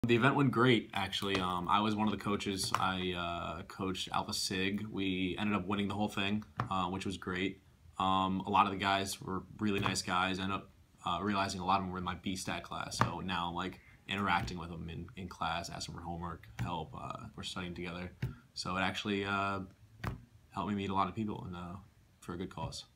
The event went great, actually. I was one of the coaches. I coached Alpha Sig. We ended up winning the whole thing, which was great. A lot of the guys were really nice guys. I ended up realizing a lot of them were in my B-Stat class, so now I'm like interacting with them in class, asking for homework, help. We're studying together. So it actually helped me meet a lot of people and for a good cause.